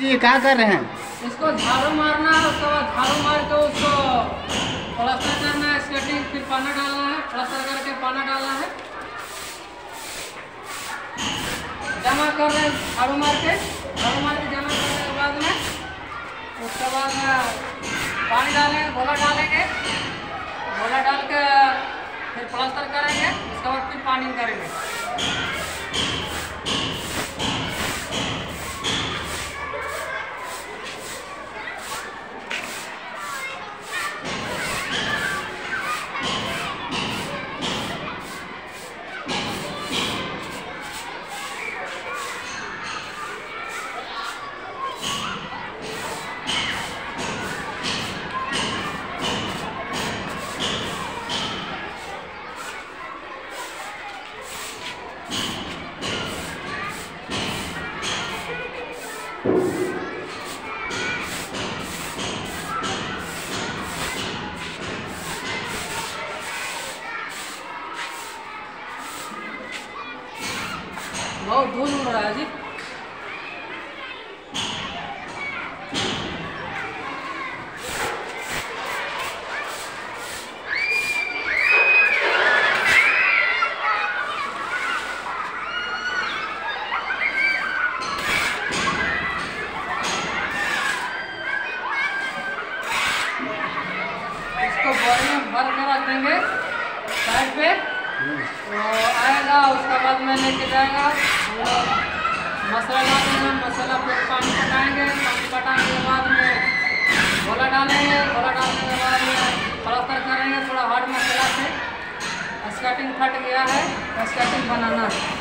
जी क्या कर रहे हैं? इसको झाड़ू मारना है, उसके बाद झाड़ू मार के उसको प्लास्टर करना है, स्केटिंग, फिर पाना डालना है, प्लास्टर करके पाना डालना है, जमा कर रहे हैं झाड़ू मार के जमा करने के बाद में उसके बाद पानी डालेंगे, घोला डालेंगे, घोला डाल के फिर प्लास्टर करेंगे, उसके बाद फिर पानी करेंगे। बहुत धूल उड़ रहा है जी। इसको बोरे में भर के रख देंगे साइड पे, तो आएगा उसके बाद में लेके जाएगा, मसाला डालेंगे, मसाला फिर पानी पटाएंगे, पानी पटाने के बाद में घोला डालेंगे, घोला डालने के बाद में प्लास्टर करेंगे थोड़ा हार्ड मसाला से। स्केटिंग फट गया है, स्केटिंग बनाना है।